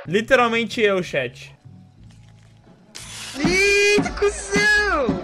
Literalmente eu, chat. Eita, cuzão!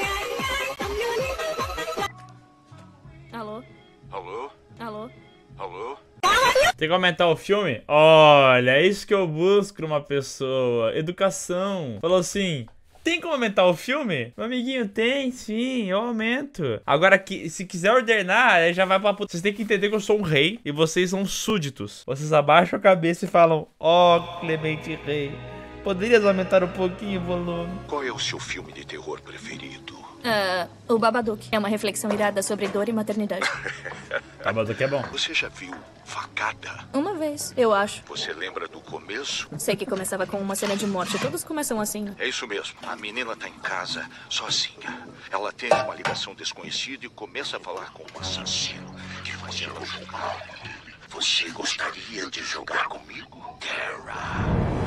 Alô? Alô? Alô? Alô? Tem que aumentar o filme? Olha, é isso que eu busco numa pessoa. Educação. Falou assim... Tem como aumentar o filme? Meu amiguinho, tem sim, eu aumento. Agora, se quiser ordenar, aí já vai pra puta. Vocês têm que entender que eu sou um rei e vocês são súditos. Vocês abaixam a cabeça e falam: ó, Clemente Rei, poderias aumentar um pouquinho o volume? Qual é o seu filme de terror preferido? O Babadook. É uma reflexão irada sobre dor e maternidade. Babadook é bom. Você já viu Facada? Uma vez, eu acho. Você lembra do começo? Sei que começava com uma cena de morte. Todos começam assim, né? É isso mesmo. A menina tá em casa, sozinha. Ela atende uma ligação desconhecida e começa a falar com um assassino que fazendo jogar. Você gostaria de jogar comigo, Tara?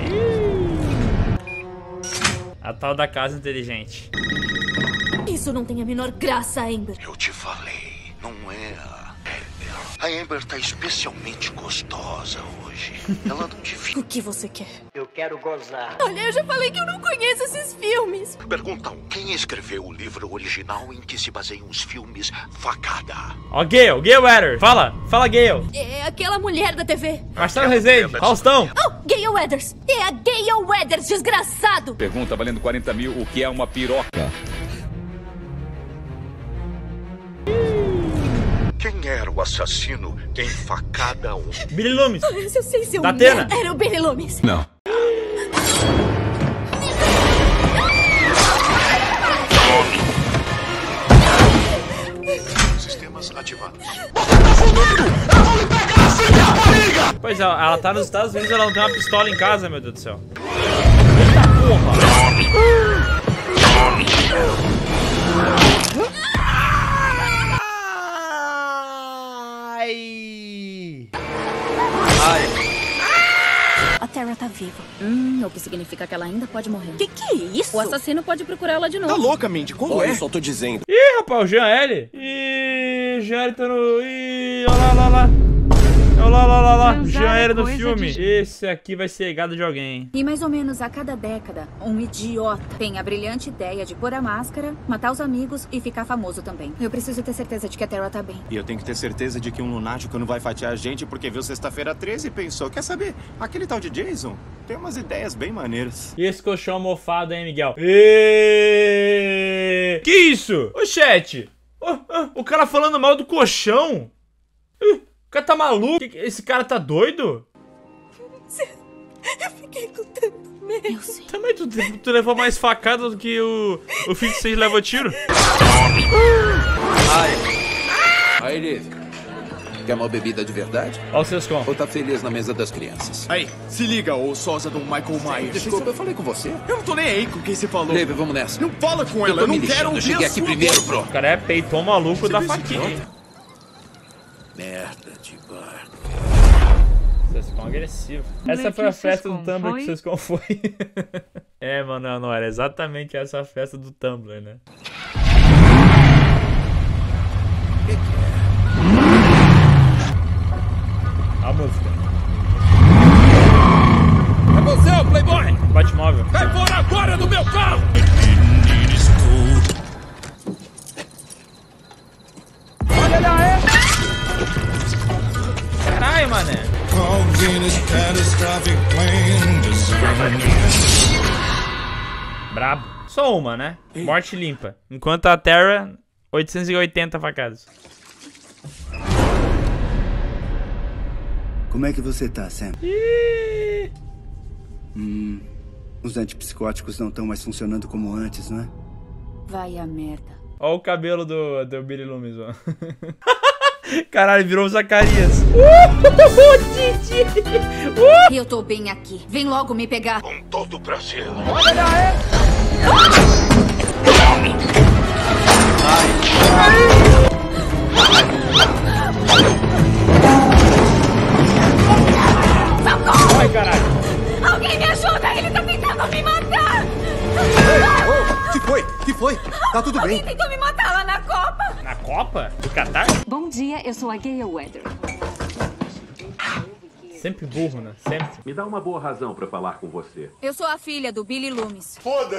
A tal da casa inteligente. Isso não tem a menor graça, Amber. Eu te falei, não é a Amber. A Amber tá especialmente gostosa hoje. Ela não te viu. O que você quer? Eu quero gozar. Olha, eu já falei que eu não conheço esses filmes. Perguntam, quem escreveu o livro original em que se baseiam os filmes Facada? Ó, Gale Weathers. Fala, Gale. É aquela mulher da TV. Marcelo Rezende, Faustão. Oh, Gale Weathers. É a Gale Weathers, desgraçado. Pergunta valendo 40 mil, o que é uma piroca? Quem era o assassino em Facada 1? Billy Loomis. Eu sei seu Da Atena. merda. Era o Billy Loomis. Não. Sistemas ativados. Pois é, ela tá nos Estados Unidos, ela não tem uma pistola em casa, meu Deus do céu. Eita porra! A Tara tá viva. O que significa que ela ainda pode morrer. Que é isso? O assassino pode procurá-la de novo. Tá louca, Mindy? Como é? Eu só tô dizendo. Ih, rapaz, o Jean L. Ih, Jean L tá no... Ih, olha lá. Olha lá. Jean L no filme. Esse aqui vai ser gado de alguém. E mais ou menos a cada década, um idiota tem a brilhante ideia de pôr a máscara, matar os amigos e ficar famoso também. Eu preciso ter certeza de que a Tara tá bem. E eu tenho que ter certeza de que um lunático não vai fatiar a gente porque viu Sexta-feira 13 e pensou, quer saber, aquele tal de Jason tem umas ideias bem maneiras. E esse colchão mofado, hein, Miguel? Que isso? Ô, chat. O cara falando mal do colchão? O cara tá maluco? Esse cara tá doido? Eu fiquei com tanto medo. Eu sei. Também tu levou mais facada do que o filho que vocês levou tiro? Aí, Liv. Quer uma bebida de verdade? Olha os seus com. Ou tá feliz na mesa das crianças? Aí, se liga, ô sósia do Michael Myers. Desculpa, eu falei com você. Eu não tô nem aí com quem você falou. Liv, vamos nessa. Não fala com Eu ela, tô eu me não quero lixando, eu ouvir cheguei a aqui sua primeiro, voz. bro. O cara é peitão maluco da faquinha, hein? Merda de barco. Vocês ficam agressivos. Essa foi a festa do Tumblr que vocês como foi. É, mano, não era exatamente essa a festa do Tumblr, né? A música. É você, o Playboy! Batmóvel. Vai fora agora do meu carro! Olha lá, é! Caralho, mané. Brabo. Só uma, né? Morte limpa. Enquanto a Tara, 880 facadas. Como é que você tá, Sam? Ih! Os antipsicóticos não estão mais funcionando como antes, não é? Vai a merda. Olha o cabelo do Billy Loomis, ó. Caralho, virou o Zacarias. Titi! Eu tô bem aqui. Vem logo me pegar. Com todo prazer. Olha lá, é! Ai, caralho. Alguém me ajuda! Ele tá tentando me matar! Que foi? Tá tudo bem? Alguém tentou me matar lá na Copa! Na Copa? Do Catar? Bom dia, eu sou a Gale Weathers. Sempre burro, né? Sempre. Me dá uma boa razão pra falar com você. Eu sou a filha do Billy Loomis.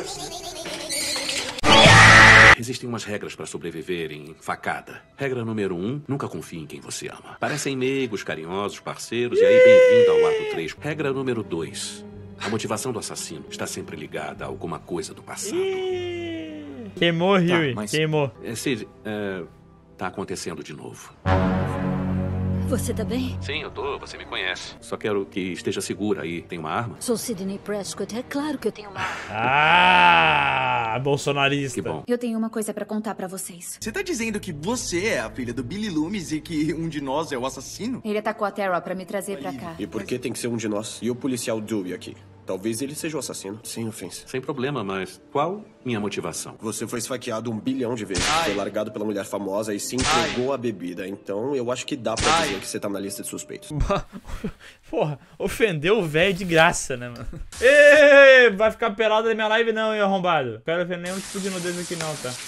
Existem umas regras pra sobreviver em facada. Regra número 1, nunca confie em quem você ama. Parecem meigos, carinhosos, parceiros, e aí bem-vindo ao ato 3. Regra número 2, a motivação do assassino está sempre ligada a alguma coisa do passado. Queimou, Huey. Queimou. Sid, tá acontecendo de novo. Você tá bem? Sim, eu tô. Você me conhece. Só quero que esteja segura aí. Tem uma arma? Sou Sidney Prescott. É claro que eu tenho uma arma. Ah, bolsonarista. Que bom. Eu tenho uma coisa pra contar pra vocês. Você tá dizendo que você é a filha do Billy Loomis e que um de nós é o assassino? Ele atacou a Tara pra me trazer pra cá. E por que tem que ser um de nós? E o policial Dewey aqui? Talvez ele seja o assassino. Sem ofensa. Sem problema, mas qual minha motivação? Você foi esfaqueado 1 bilhão de vezes. Foi largado pela mulher famosa e se entregou à bebida. Então eu acho que dá pra dizer que você tá na lista de suspeitos. Porra, ofendeu o velho de graça, né, mano? Ei, vai ficar pelado na minha live não, hein, arrombado. Não quero ver nenhum tipo de nudez aqui não, tá?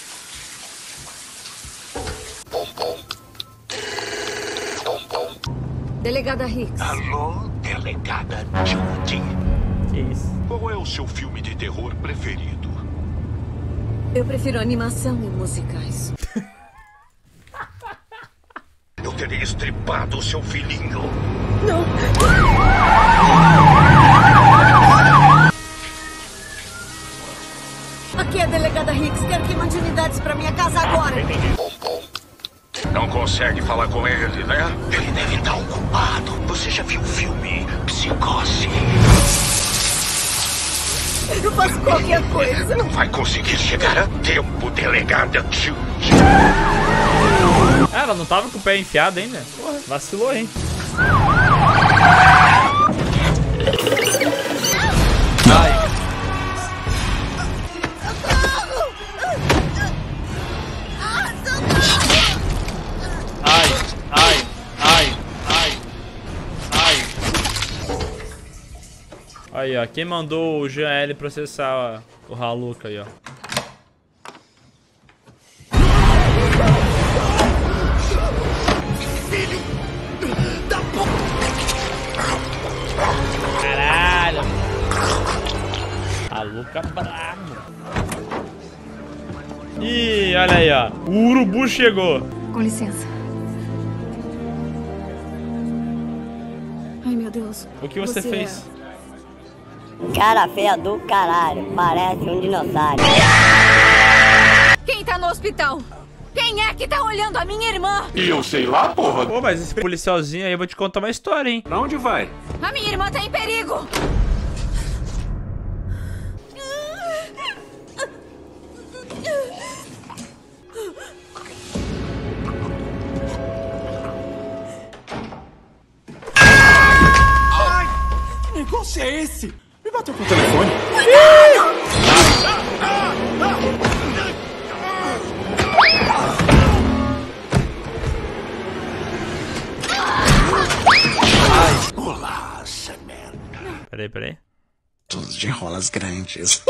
Delegada Hicks. Alô, delegada Judy. Que isso? Qual é o seu filme de terror preferido? Eu prefiro animação e musicais. Eu terei estripado o seu filhinho. Não. Aqui é a delegada Hicks. Quero que mande unidades pra minha casa agora. Não consegue falar com ele, né? Ele deve estar ocupado. Você já viu o filme Psicose? Eu faço qualquer coisa. Não vai conseguir chegar a tempo, delegada Judy. Ela não tava com o pé enfiado ainda? Porra, vacilou, hein? Ai. Aí, ó, quem mandou o GL processar ó, o Haluka aí, ó. Filho da Caralho! Haluka brabo. Ih, olha aí, ó. O urubu chegou. Com licença. Ai, meu Deus. O que você fez? Cara feia do caralho, parece um dinossauro. Quem tá no hospital? Quem é que tá olhando a minha irmã? E eu sei lá, porra. Pô, mas esse policialzinho aí eu vou te contar uma história, hein? Pra onde vai? A minha irmã tá em perigo! Ai! Que negócio é esse? Me bateu com o telefone. Olá, Samantha. Peraí. Todos de rolas grandes.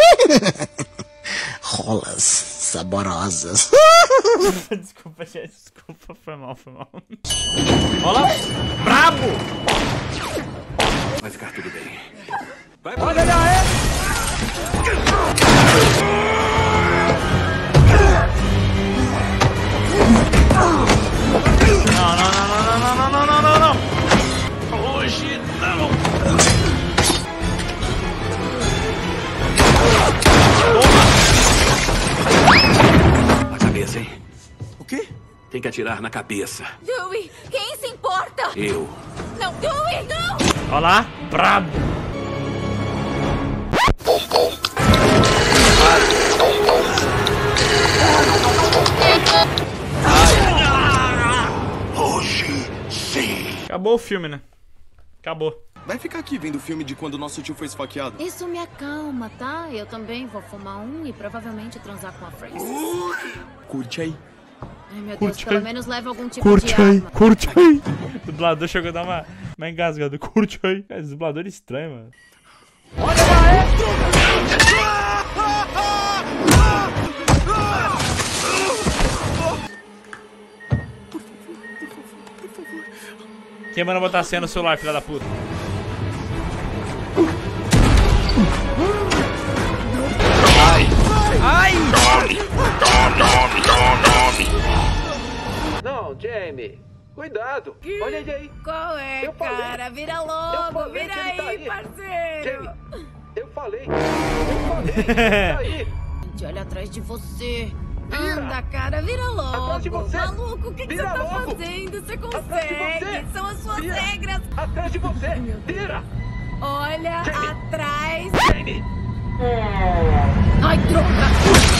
Rolas saborosas. Desculpa, gente. Desculpa. Foi mal. Olha lá. Brabo! Vai ficar tudo bem. Vai, olha aí! Não. Hoje não. Na cabeça, hein? O quê? Tem que atirar na cabeça. Dewey, quem se importa? Eu. Não, Dewey, não! Olha lá, brabo! Hoje sim. Acabou o filme, né? Acabou. Vai ficar aqui vendo o filme de quando nosso tio foi esfaqueado? Isso me acalma, tá? Eu também vou fumar um e provavelmente transar com a Frances. Curte aí. Ai, meu Deus, pelo menos leva algum tipo Curte de aí, arma. curte aí. O dublador chegou a dar uma engasgada. Curte aí. Cara, esse dublador é estranho, mano. Olha lá, Quem manda botar a senha no celular, filha da puta? Ai! Não, Jamie. Cuidado. Olha ele aí. Qual é, cara? Vira logo. Vira aí, parceiro. Jamie, eu falei. Tá aí. Gente, olha atrás de você. Anda, cara, vira logo. Atrás de você. Maluco, o que você tá logo. fazendo? Você consegue. São as suas regras. Atrás de você. Vira. Olha atrás. Jamie. Ai, droga.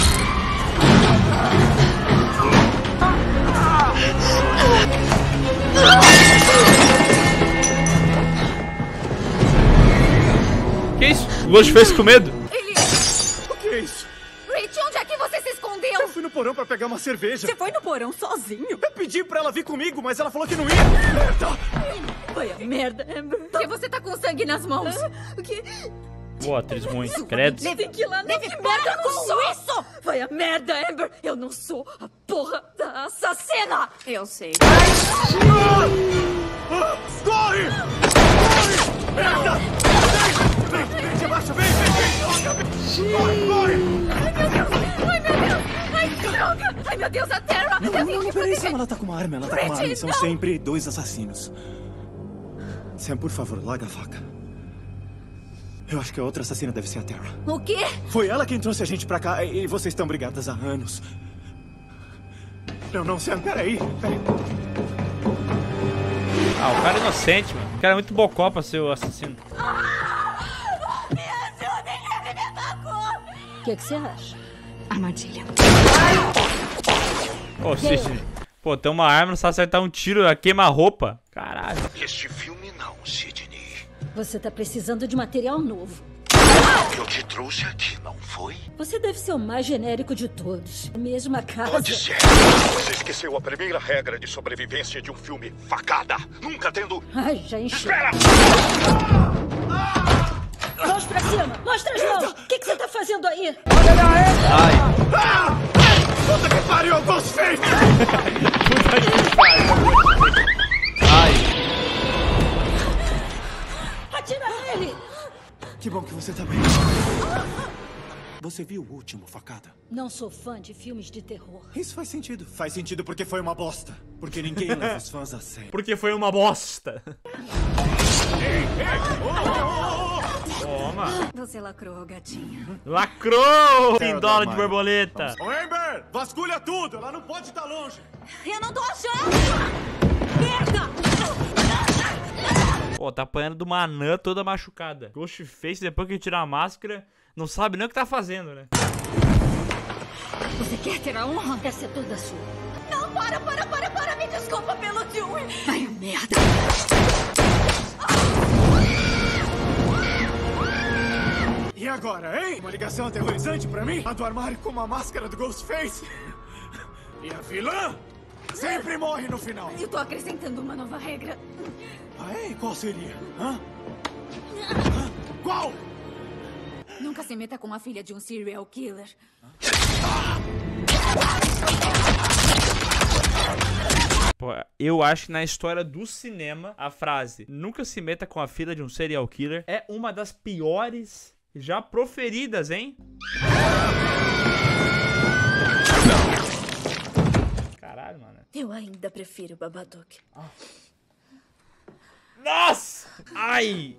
Que isso? O Ghostface com medo? O que é isso? Rich, onde é que você se escondeu? Eu fui no porão pra pegar uma cerveja. Você foi no porão sozinho? Eu pedi pra ela vir comigo, mas ela falou que não ia. Merda! Foi a merda, Amber. Por que você tá com sangue nas mãos? O que? Boa, atriz ruim. Credo. Tem que ir lá, não. Que merda, eu não sou isso! Foi a merda, Amber. Eu não sou a porra da assassina. Eu sei. Corre! Corre! Merda! Vem de baixo, vem! Corre! Ai, droga! Ai, meu Deus, a Terra! Não, peraí, Sam, ela tá com uma arma, São sempre dois assassinos. Sam, por favor, larga a faca. Eu acho que a outra assassina deve ser a Terra. O quê? Foi ela quem trouxe a gente pra cá e vocês estão brigadas há anos. Não, Sam, peraí. Ah, o cara é inocente, mano. O cara é muito bocó pra ser o assassino. Me ajudem, ele me atacou! O que você acha? Armadilha. Ô, Sidney. Pô, tem uma arma, não sabe acertar um tiro, ela queima a roupa. Caralho. Este filme não, Sidney. Você tá precisando de material novo. Eu te trouxe aqui, não foi? Você deve ser o mais genérico de todos. A mesma casa. Pode ser. Você esqueceu a primeira regra de sobrevivência de um filme: facada. Nunca tendo... Ai, já encheu. Espera! Mãos pra cima! Mostra as mãos! O que você tá fazendo aí? Ai. Puta que pariu, Ghostface! Puta que pariu. Ai. Atira nele! Que bom que você tá bem. Você viu o último Facada? Não sou fã de filmes de terror. Isso faz sentido. Faz sentido porque foi uma bosta. Porque ninguém leva os fãs a sério. Porque foi uma bosta. Toma. Você lacrou, gatinha. Lacrou! Tem dólar de borboleta. Ô, Amber, vasculha tudo. Ela não pode estar longe. Eu não tô achando! Merda! Pô, tá apanhando de uma anã toda machucada. Ghostface, depois que tirar a máscara, não sabe nem o que tá fazendo, né? Você quer ter a honra? Essa é toda sua. Não, para! Me desculpa pelo Dewey! Vai a merda! E agora, hein? Uma ligação aterrorizante pra mim? A do armário com uma máscara do Ghostface? E a vilã sempre morre no final. Eu tô acrescentando uma nova regra. Ah, é? Qual seria? Hã? Qual? Nunca se meta com a filha de um serial killer. Pô, eu acho que na história do cinema, a frase "nunca se meta com a filha de um serial killer" é uma das piores já proferidas, hein? Caralho, mano. Eu ainda prefiro Babadook. Nossa! Ai!